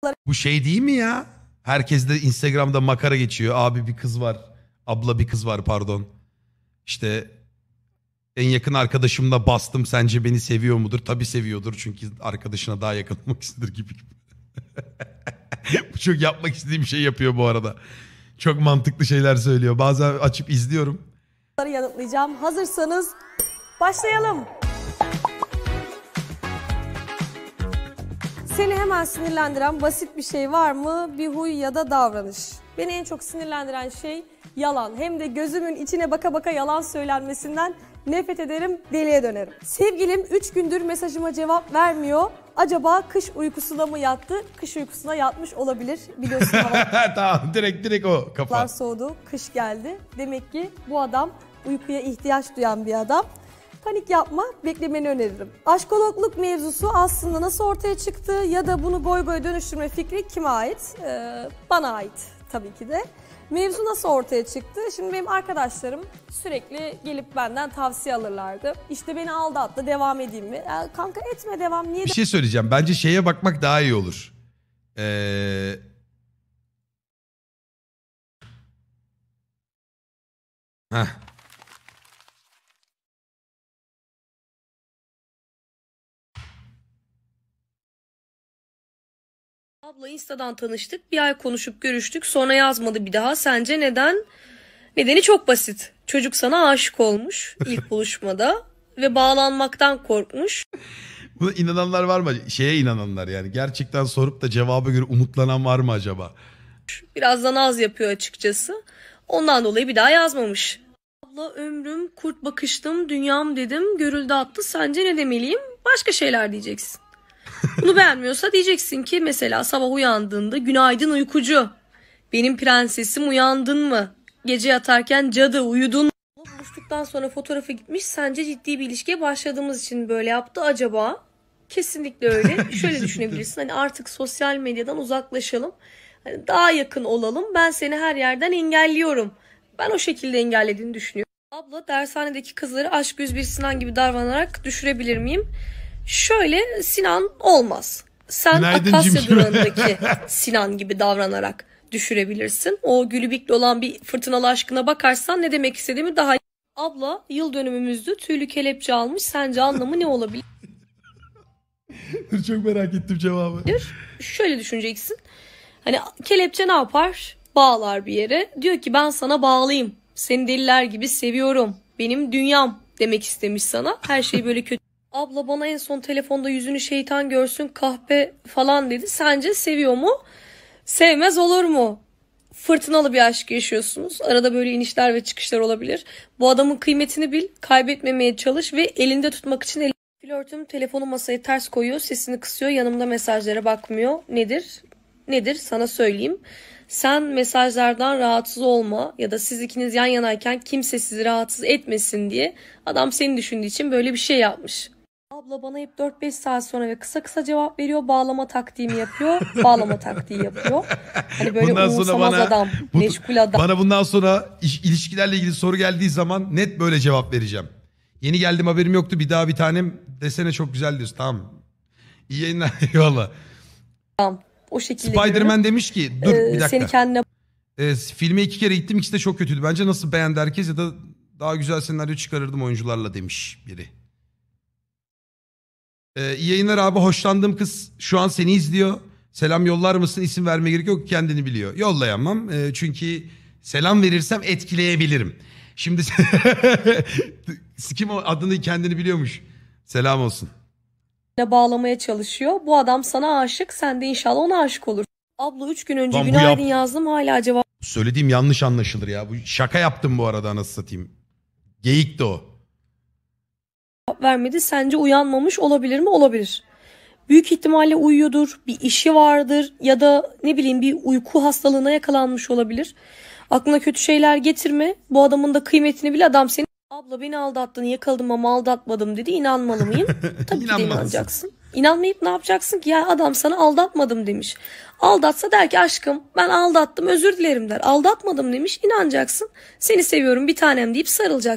Bu şey değil mi ya? Herkes de Instagram'da makara geçiyor. Abi bir kız var. Abla bir kız var pardon. İşte en yakın arkadaşımla bastım. Sence beni seviyor mudur? Tabii seviyordur. Çünkü arkadaşına daha yakın olmak istedir gibi. Bu çok yapmak istediğim şey yapıyor bu arada. Çok mantıklı şeyler söylüyor. Bazen açıp izliyorum. Yanıtlayacağım. Hazırsanız başlayalım. Seni hemen sinirlendiren basit bir şey var mı? Bir huy ya da davranış. Beni en çok sinirlendiren şey yalan. Hem de gözümün içine baka baka yalan söylenmesinden nefret ederim, deliye dönerim. Sevgilim 3 gündür mesajıma cevap vermiyor. Acaba kış uykusuna mı yattı? Kış uykusuna yatmış olabilir. Biliyorsun havalar Tamam direkt o kafa. soğudu, kış geldi. Demek ki bu adam uykuya ihtiyaç duyan bir adam. Panik yapma, beklemeni öneririm. Aşkologluk mevzusu aslında nasıl ortaya çıktı ya da bunu goy goy dönüştürme fikri kime ait? Bana ait tabii ki de. Mevzu nasıl ortaya çıktı? Şimdi benim arkadaşlarım sürekli gelip benden tavsiye alırlardı. İşte beni aldattı, devam edeyim mi? Ya kanka etme, devam. Niye Bir şey söyleyeceğim. Bence şeye bakmak daha iyi olur. Heh. Abla Insta'dan tanıştık. Bir ay konuşup görüştük. Sonra yazmadı bir daha. Sence neden? Nedeni çok basit. Çocuk sana aşık olmuş ilk buluşmada ve bağlanmaktan korkmuş. Buna inananlar var mı? Şeye inananlar yani. Gerçekten sorup da cevaba göre umutlanan var mı acaba? Biraz da naz yapıyor açıkçası. Ondan dolayı bir daha yazmamış. Abla ömrüm, kurt bakıştım, dünyam dedim, görüldü attı. Sence ne demeliyim? Başka şeyler diyeceksin. Bunu beğenmiyorsa diyeceksin ki mesela sabah uyandığında günaydın uykucu. Benim prensesim uyandın mı? Gece yatarken cadı uyudun mu? Buluştuktan sonra fotoğrafı gitmiş. Sence ciddi bir ilişkiye başladığımız için böyle yaptı acaba? Kesinlikle öyle. Şöyle düşünebilirsin. Hani artık sosyal medyadan uzaklaşalım. Hani daha yakın olalım. Ben seni her yerden engelliyorum. Ben o şekilde engellediğini düşünüyorum. Abla dershanedeki kızları aşk 101 Sinan gibi davranarak düşürebilir miyim? Şöyle Sinan olmaz. Sen Günaydın Akasya cimcime. durağındaki Sinan gibi davranarak düşürebilirsin. O gülübikli olan bir fırtınalı aşkına bakarsan ne demek istediğimi daha iyi. Abla yıl dönümümüzdü. Tüylü kelepçe almış. Sence anlamı ne olabilir? Çok merak ettim cevabı. Şöyle düşüneceksin. Hani kelepçe ne yapar? Bağlar bir yere. Diyor ki ben sana bağlayayım. Seni deliler gibi seviyorum. Benim dünyam demek istemiş sana. Her şey böyle kötü. Abla bana en son telefonda yüzünü şeytan görsün kahpe falan dedi. Sence seviyor mu? Sevmez olur mu? Fırtınalı bir aşk yaşıyorsunuz. Arada böyle inişler ve çıkışlar olabilir. Bu adamın kıymetini bil, kaybetmemeye çalış ve elinde tutmak için flörtüm telefonu masaya ters koyuyor, sesini kısıyor, yanımda mesajlara bakmıyor. Nedir? Nedir? Sana söyleyeyim. Sen mesajlardan rahatsız olma ya da siz ikiniz yan yanayken kimse sizi rahatsız etmesin diye adam seni düşündüğü için böyle bir şey yapmış. Abla bana hep 4-5 saat sonra ve kısa kısa cevap veriyor. Bağlama taktiğimi yapıyor. Bağlama taktiği yapıyor. Hani böyle Bundan sonra umursamaz adam, meşgul adam. Bana bundan sonra ilişkilerle ilgili soru geldiği zaman net böyle cevap vereceğim. Yeni geldim haberim yoktu, bir daha bir tanem desene, çok güzel diyorsun. Tamam. İyi yayınlar. Eyvallah. O şekilde Spider-Man demiş ki dur bir dakika. seni kendine Filme 2 kere gittim, ikisi de çok kötüydü. Bence nasıl beğendi herkes ya da daha güzel senaryo çıkarırdım oyuncularla demiş biri. İyi yayınlar abi, hoşlandığım kız şu an seni izliyor. Selam yollar mısın? İsim vermeye gerek yok, kendini biliyor. Yollayamam çünkü selam verirsem etkileyebilirim. Şimdi kim o, adını kendini biliyormuş. Selam olsun. bağlamaya çalışıyor. Bu adam sana aşık. Sen de inşallah ona aşık olur. Abla 3 gün önce Lan bu günaydın yazdım. Hala cevap Söylediğim yanlış anlaşılır ya. Bu şaka yaptım bu arada, anasını satayım. Geyikti o. vermedi. Sence uyanmamış olabilir mi? Olabilir. Büyük ihtimalle uyuyordur. Bir işi vardır. Ya da ne bileyim bir uyku hastalığına yakalanmış olabilir. Aklına kötü şeyler getirme. Bu adamın da kıymetini bil. Adam seni abla beni aldattın, yakaladım ama aldatmadım dedi. İnanmalı mıyım? Tabii ki de İnanmalısın. inanacaksın. İnanmayıp ne yapacaksın ki? Ya adam sana aldatmadım demiş. Aldatsa der ki aşkım ben aldattım özür dilerim der. Aldatmadım demiş, inanacaksın. Seni seviyorum bir tanem deyip sarılacaksın.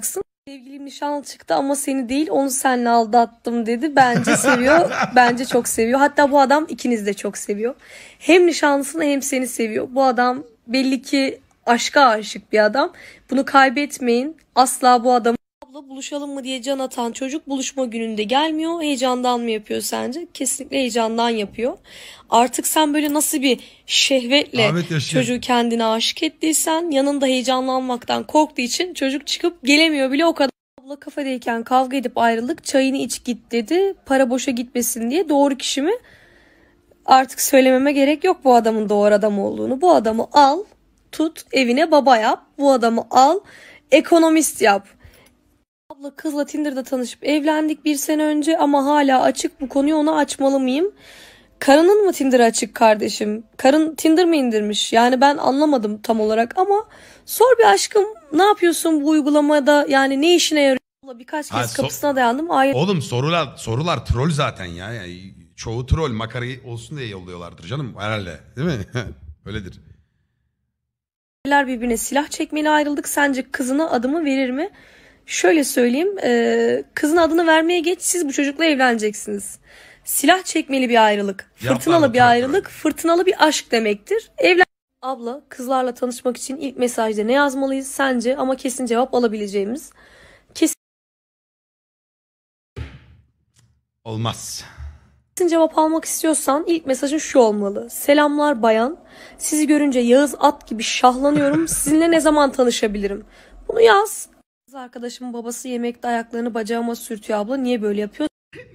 Sevgilim nişanlı çıktı ama seni değil onu seninle aldattım dedi. Bence seviyor. Bence çok seviyor. Hatta bu adam ikiniz de çok seviyor. Hem nişanlısını hem seni seviyor. Bu adam belli ki aşka aşık bir adam. Bunu kaybetmeyin. Asla bu adamı... Abla buluşalım mı diye can atan çocuk buluşma gününde gelmiyor. Heyecandan mı yapıyor sence? Kesinlikle heyecandan yapıyor. Artık sen böyle nasıl bir şehvetle çocuğu kendine aşık ettiysen yanında heyecanlanmaktan korktuğu için çocuk çıkıp gelemiyor bile o kadar. Abla kafedeyken kavga edip ayrıldık. Çayını iç git dedi. Para boşa gitmesin diye. Doğru kişi mi? Artık söylememe gerek yok bu adamın doğru adam olduğunu. Bu adamı al, tut, evine baba yap. Bu adamı al, ekonomist yap. Abla kızla Tinder'da tanışıp evlendik 1 sene önce ama hala açık, bu konuyu ona açmalı mıyım? Karının mı Tinder açık kardeşim? Karın Tinder mi indirmiş? Yani ben anlamadım tam olarak ama sor bir aşkım, ne yapıyorsun bu uygulamada, yani ne işine yarıyor? Abla birkaç kez kapısına dayandım. Oğlum sorular troll zaten ya. Yani çoğu troll, makara olsun diye yolluyorlardır canım herhalde, değil mi? Öyledir. Birbirine silah çekmeli ayrıldık. Sence kızına adımı verir mi? Şöyle söyleyeyim, kızın adını vermeye geç, siz bu çocukla evleneceksiniz. Silah çekmeli bir ayrılık, fırtınalı bir ayrılık, fırtınalı bir aşk demektir. Abla kızlarla tanışmak için ilk mesajda ne yazmalıyız sence, ama kesin cevap alabileceğimiz? Olmaz. Kesin cevap almak istiyorsan ilk mesajın şu olmalı: selamlar bayan, sizi görünce Yağız at gibi şahlanıyorum, sizinle ne zaman tanışabilirim? Bunu yaz. Kız arkadaşımın babası yemekte ayaklarını bacağıma sürtüyor abla, niye böyle yapıyor?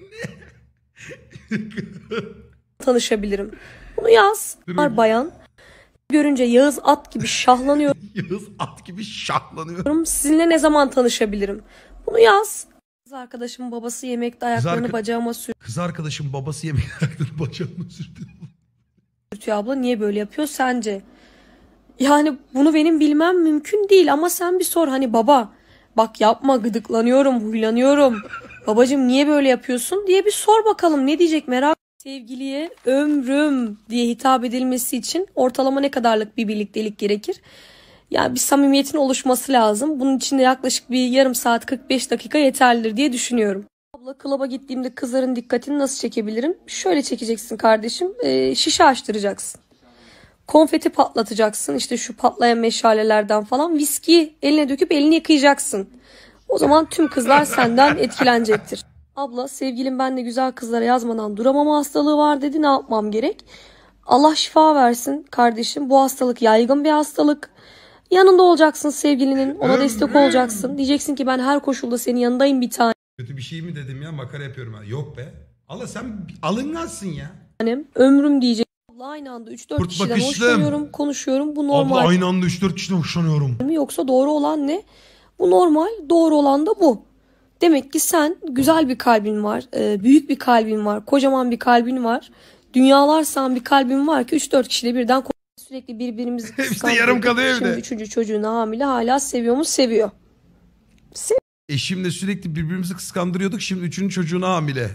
Tanışabilirim. Bunu yaz. Bayan, görünce Yağız at gibi şahlanıyorum. Yağız at gibi şahlanıyorum. Sizinle ne zaman tanışabilirim? Bunu yaz. Kız arkadaşımın babası yemekte ayaklarını bacağıma Kız arkadaşım babası yemekte ayaklarını bacağıma sürtüyor abla, niye böyle yapıyor sence? Yani bunu benim bilmem mümkün değil ama sen bir sor, hani baba bak yapma, gıdıklanıyorum, huylanıyorum. Babacığım niye böyle yapıyorsun diye bir sor bakalım, ne diyecek merak. Sevgiliye ömrüm diye hitap edilmesi için ortalama ne kadarlık bir birliktelik gerekir? Yani bir samimiyetin oluşması lazım. Bunun için de yaklaşık bir yarım saat 45 dakika yeterlidir diye düşünüyorum. Abla klaba gittiğimde kızların dikkatini nasıl çekebilirim? Şöyle çekeceksin kardeşim, şişe açtıracaksın. Konfeti patlatacaksın, işte şu patlayan meşalelerden falan, viskiyi eline döküp elini yıkayacaksın. O zaman tüm kızlar senden etkilenecektir. Abla sevgilim benle güzel kızlara yazmadan duramama hastalığı var dedi, ne yapmam gerek? Allah şifa versin kardeşim, bu hastalık yaygın bir hastalık. Yanında olacaksın sevgilinin, ona destek olacaksın. Diyeceksin ki ben her koşulda senin yanındayım bir tanem. Kötü bir şey mi dedim ya, makara yapıyorum ha. Yok be. Allah sen alıngansın ya. Ömrüm diyecek. Abla aynı anda 3-4 kişiden hoşlanıyorum, konuşuyorum. Bu normal. Abla aynı anda 3-4 kişiden hoşlanıyorum. Yoksa doğru olan ne? Bu normal, doğru olan da bu. Demek ki sen güzel bir kalbin var, büyük bir kalbin var, kocaman bir kalbin var. Dünyalar sağan bir kalbin var ki 3-4 kişiyle birden sürekli birbirimizi kıskandırdık. Yarım kalıyor evde. Şimdi 3. çocuğunu hamile, hala seviyor mu? Seviyor. Eşimle sürekli birbirimizi kıskandırıyorduk, şimdi 3. çocuğuna hamile.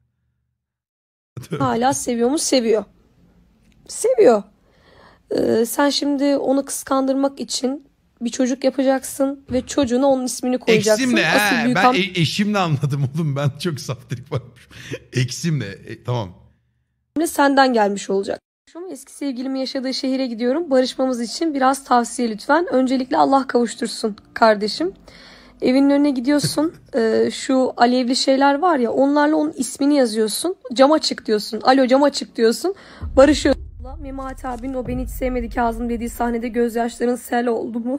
Hala seviyor mu? Seviyor. Seviyor. Sen şimdi onu kıskandırmak için bir çocuk yapacaksın ve çocuğuna onun ismini koyacaksın. Eksimle ben eşimle anladım oğlum, ben çok saftirik varmış. Eksimle tamam. Senden gelmiş olacak. Eski sevgilimin yaşadığı şehire gidiyorum. Barışmamız için biraz tavsiye lütfen. Öncelikle Allah kavuştursun kardeşim. Evinin önüne gidiyorsun. Şu alevli şeyler var ya, onlarla onun ismini yazıyorsun. Cam açık diyorsun. Alo cam açık diyorsun. Barışıyorsun. Memati abinin o beni hiç sevmedi Kazım dediği sahnede gözyaşların sel oldu mu?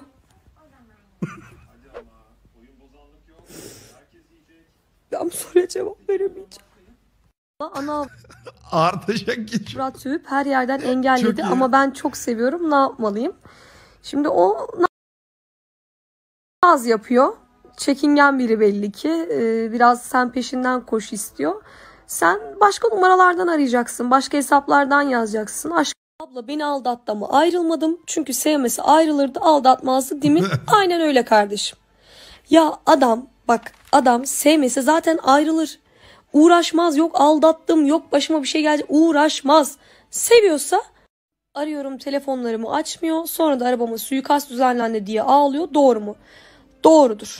Ben bu soruya cevap veremeyeceğim. Ana artacak geçiyor. Murat sövüp her yerden engelledi ama ben çok seviyorum, ne yapmalıyım? Şimdi o naz yapıyor. Çekingen biri belli ki. Biraz sen peşinden koş istiyor. Sen başka numaralardan arayacaksın. Başka hesaplardan yazacaksın. Aşk abla beni aldattı ama ayrılmadım. Çünkü sevmesi ayrılırdı, aldatmazdı değil mi? Aynen öyle kardeşim. Ya adam bak, adam sevmese zaten ayrılır. Uğraşmaz, yok aldattım, yok başıma bir şey gelecek, uğraşmaz. Seviyorsa arıyorum, telefonlarımı açmıyor. Sonra da arabama suikast düzenlendi diye ağlıyor. Doğru mu? Doğrudur.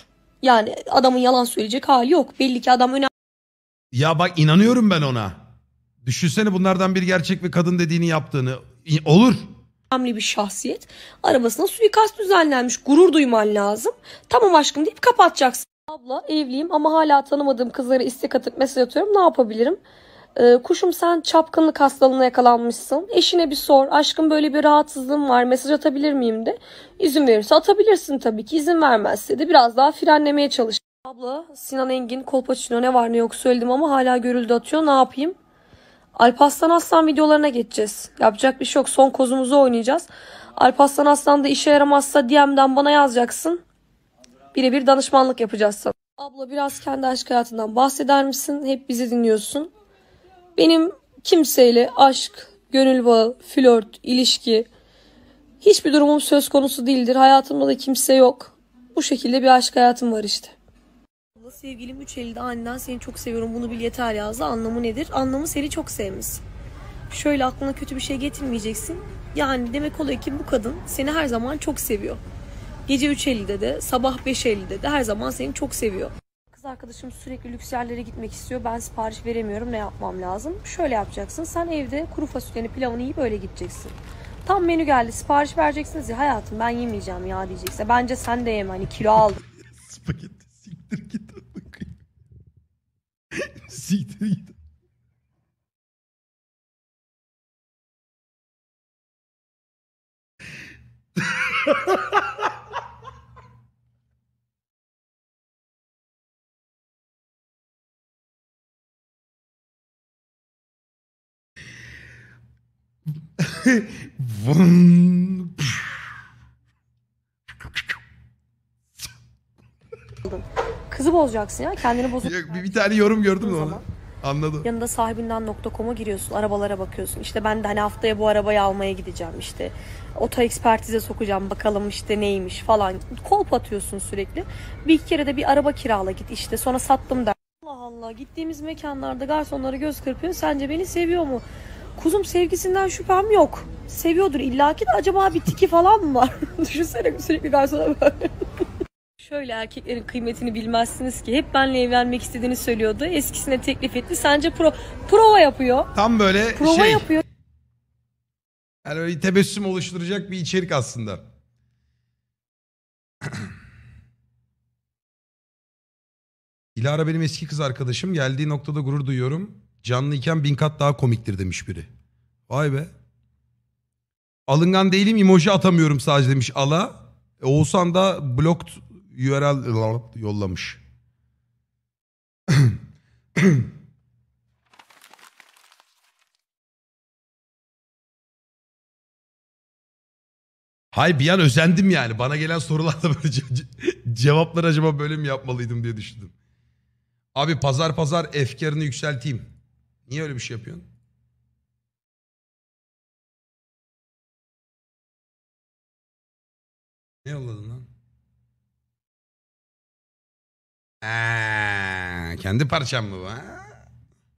Yani adamın yalan söyleyecek hali yok. Belli ki adam Ya bak inanıyorum ben ona. Düşünsene bunlardan bir gerçek ve kadın dediğini yaptığını. Olur. önemli bir şahsiyet. Arabasına suikast düzenlenmiş. Gurur duyman lazım. Tamam aşkım deyip kapatacaksın. Abla evliyim ama hala tanımadığım kızlara istek atıp mesaj atıyorum. Ne yapabilirim? Kuşum sen çapkınlık hastalığına yakalanmışsın. Eşine bir sor. Aşkım böyle bir rahatsızlığım var. Mesaj atabilir miyim de. İzin verirse atabilirsin tabii ki. İzin vermezse de biraz daha frenlemeye çalış. Abla Sinan Engin, Kolpaçino ne var ne yok söyledim ama hala görüldü atıyor. Ne yapayım? Alparslan Aslan videolarına geçeceğiz. Yapacak bir şey yok. Son kozumuzu oynayacağız. Alparslan Aslan da işe yaramazsa DM'den bana yazacaksın. Birebir danışmanlık yapacağız sana. Abla biraz kendi aşk hayatından bahseder misin? Hep bizi dinliyorsun. Benim kimseyle aşk, gönül bağı, flört, ilişki hiçbir durumum söz konusu değildir. Hayatımda da kimse yok. Bu şekilde bir aşk hayatım var işte. Sevgilim 3 Eylül'de aniden seni çok seviyorum bunu bil yeter yazdı. Anlamı nedir? Anlamı seni çok sevmişsin. Şöyle aklına kötü bir şey getirmeyeceksin. Yani demek oluyor ki bu kadın seni her zaman çok seviyor. Gece 3.50'de de sabah 5.50'de de her zaman seni çok seviyor. Kız arkadaşım sürekli lüks yerlere gitmek istiyor. Ben sipariş veremiyorum. Ne yapmam lazım? Şöyle yapacaksın. Sen evde kuru fasulyeni pilavını yiyip öyle gideceksin. Tam menü geldi. Sipariş vereceksiniz ya hayatım ben yemeyeceğim ya diyeceksin. Bence sen de yeme hani kilo aldın. Spagetti siktir git. Siktir git. Vın. Kızı bozacaksın ya kendini Yok, bir tane yorum gördüm de onu. Anladım. Yanında sahibinden.com'a giriyorsun, arabalara bakıyorsun. İşte ben de hani haftaya bu arabayı almaya gideceğim işte. Oto ekspertize sokacağım bakalım işte neymiş falan. Kolp atıyorsun sürekli. Bir iki kere de bir araba kirala git işte sonra sattım der. Allah Allah gittiğimiz mekanlarda garsonlara göz kırpıyorsun. Sence beni seviyor mu? Kuzum sevgisinden şüphem yok. Seviyordur illaki de acaba bir tiki falan mı var? Düşünsene sürekli garsona böyle. Şöyle erkeklerin kıymetini bilmezsiniz ki. Hep benimle evlenmek istediğini söylüyordu. Eskisine teklif etti. Sence prova yapıyor. Tam böyle Prova yapıyor. Yani öyle tebessüm oluşturacak bir içerik aslında. Dilara benim eski kız arkadaşım. Geldiği noktada gurur duyuyorum. Canlıyken 1000 kat daha komiktir demiş biri. Vay be. Alıngan değilim emoji atamıyorum sadece demiş Ala. Oğuzhan da blocked URL yollamış. Hay bir an özendim yani. Bana gelen sorularda böyle cevaplar acaba böyle mi yapmalıydım diye düşündüm. Abi pazar pazar efkarını yükselteyim. Niye öyle bir şey yapıyorsun? Ne yolladın lan? Kendi parçam mı bu? Ha?